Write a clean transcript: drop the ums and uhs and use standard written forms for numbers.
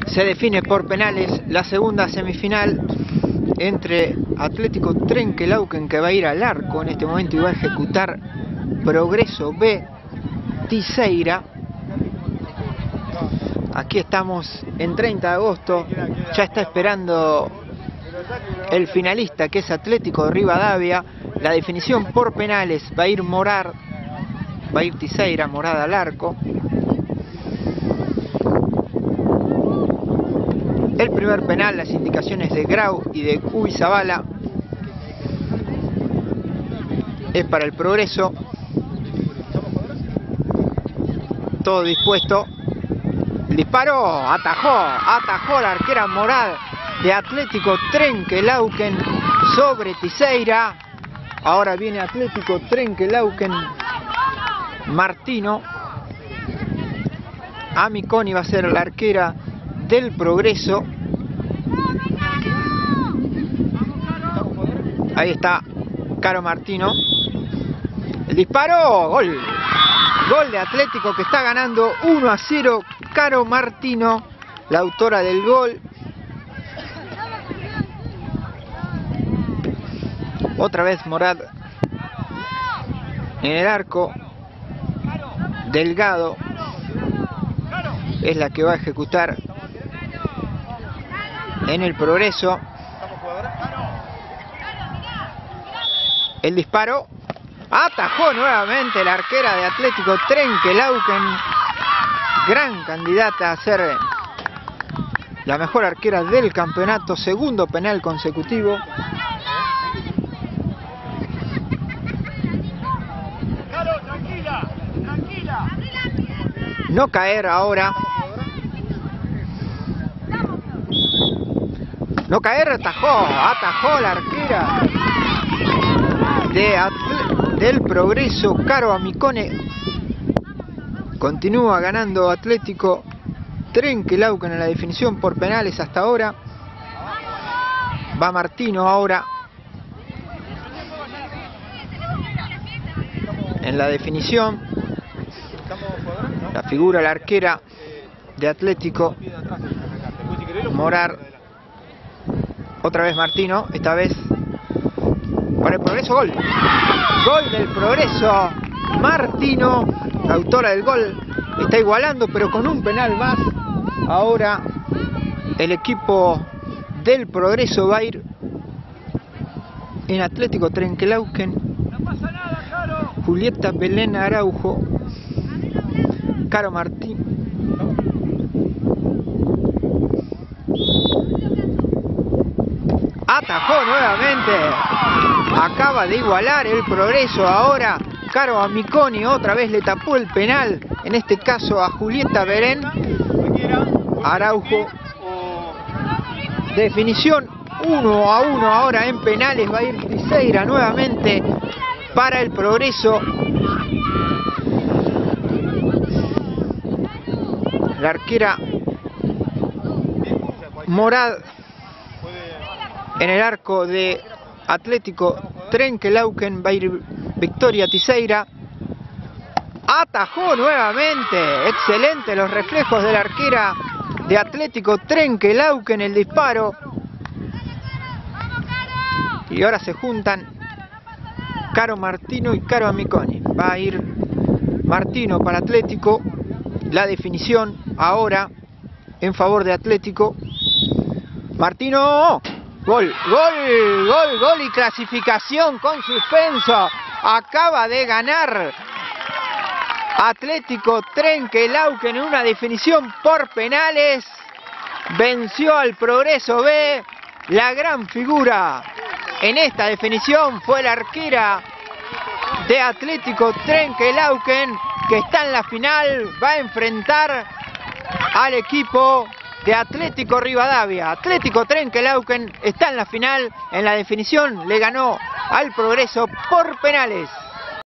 Se define por penales la segunda semifinal entre Atlético Trenquelauquen, que va a ir al arco en este momento y va a ejecutar Progreso B Tiseira. Aquí estamos en 30 de agosto, ya está esperando el finalista, que es Atlético de Rivadavia. La definición por penales va a ir Tiseira, Morada al arco. El primer penal, las indicaciones de Grau y de Cuy Zavala, es para el Progreso. Todo dispuesto. Disparó, atajó la arquera Morad de Atlético Trenquelauquen sobre Tiseira. Ahora viene Atlético Trenquelauquen. Martino. Amiconi va a ser la arquera del Progreso. Ahí está Caro Martino. El disparo, gol. Gol de Atlético, que está ganando 1-0. Caro Martino, la autora del gol. Otra vez Morad en el arco. Delgado es la que va a ejecutar en el Progreso. El disparo. Atajó nuevamente la arquera de Atlético Trenquelauquen. Gran candidata a ser la mejor arquera del campeonato. Segundo penal consecutivo. No caer ahora. No caer, atajó la arquera del Progreso, Caro Amicone. Continúa ganando Atlético Trenquelauquen en la definición por penales hasta ahora. Va Martino ahora en la definición. La figura, la arquera de Atlético, Morar. Otra vez Martino, esta vez para el Progreso. Gol. Gol del Progreso. Martino, la autora del gol, está igualando, pero con un penal más. Ahora el equipo del Progreso va a ir en Atlético Trenquelauquen. Julieta Belén Araujo, Caro Martín. Atajó nuevamente. Acaba de igualar el Progreso. Ahora Caro Amiconi otra vez le tapó el penal. En este caso a Julieta Belén Araujo. Definición 1-1 ahora en penales. Va a ir Tiseira nuevamente para el Progreso. La arquera Morad en el arco de Atlético Trenquelauquen. Va a ir Victoria Tiseira. Atajó nuevamente. Excelente los reflejos de la arquera de Atlético Trenquelauquen. El disparo. Y ahora se juntan Caro Martino y Caro Amiconi. Va a ir Martino para Atlético. La definición ahora en favor de Atlético. Martino. Gol, gol, gol, gol y clasificación con suspenso. Acaba de ganar Atlético Trenquelauquen en una definición por penales. Venció al Progreso B. La gran figura en esta definición fue la arquera de Atlético Trenquelauquen, que está en la final. Va a enfrentar al equipo de Atlético Rivadavia. Atlético Trenquelauquen está en la final. En la definición le ganó al Progreso por penales.